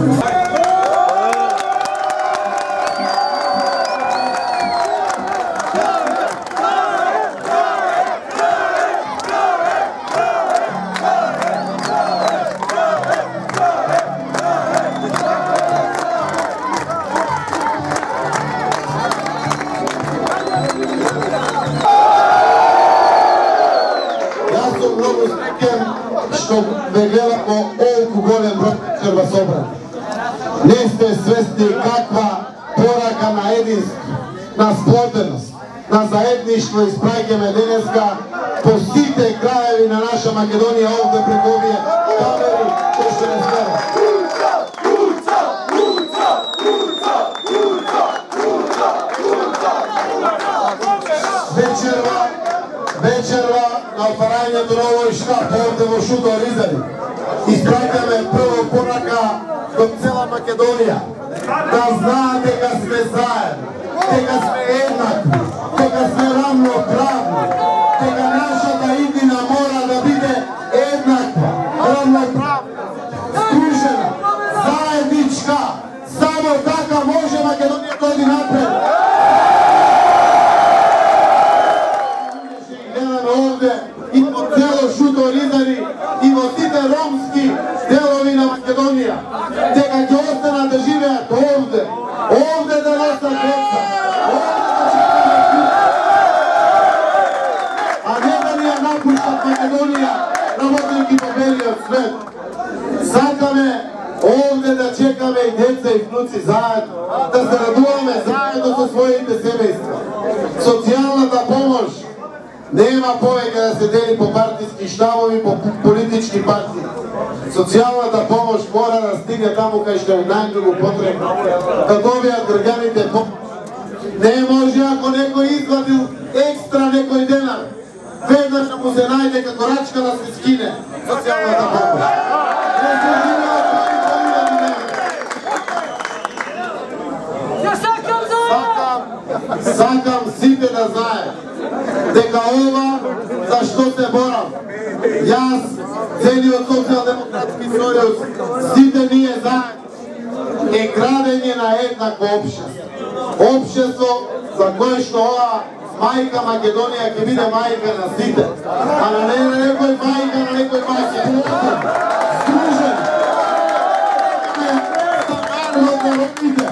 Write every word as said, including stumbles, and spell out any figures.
Što me gledamo ovako golem broj treba sobran. Ne ste svesni kakva poraka na jedinstvo, na splotenost, na zajedništvo iz Prajke Medeneska. Posite krajevi na naša Makedonija ovdje preko ovije kameri, to što ne znamo. Večerva, večerva na otvaranju novoj štap ovdje vo Šuto Rizari. Ispraćame prvog koraka do cela Makedonija. Da znate kad sme zajedno, tega sme jednaki, tega sme ravnopravni, tega našата idina mora da bide jednaka, ravnopravna, združena, zajednička. Samo така može Makedonija dođi napred. I po celo Šuto Rizari i vo tite romski delovi na Makedonija. Tega će ostana da živeat ovde. Ovde da nosa djeca. A ne da nije napuštat Makedonija na modelki pobeli od svet. Sakame ovde da čekame i djeca i vnuci zajedno. Da se radujeme zajedno sa svojite semejstva. Socijalna pomoć. Nema povega da se deli po partijski štavovi, po politički partiji. Socijalna pomoć mora da stigne tamo kaj što je najdugo potrebno. Da dobijat građanite pomoć. Ne može ako neko izvadi ekstra nekoj denar. Vednaš da mu se najde kako račka da se skine. Socijalna pomoć. Ne se žive od koji poljubati nema. Sakam site da znaje. Дека ова, за што се борам, јас, целиот социјалдемократски сојуз, сите ние заедно, е градење на еднакво општество. Општество за кое што ова мајка Македонија ќе биде мајка на сите, а на не на некој мајка, на некој мајка. Сдружен.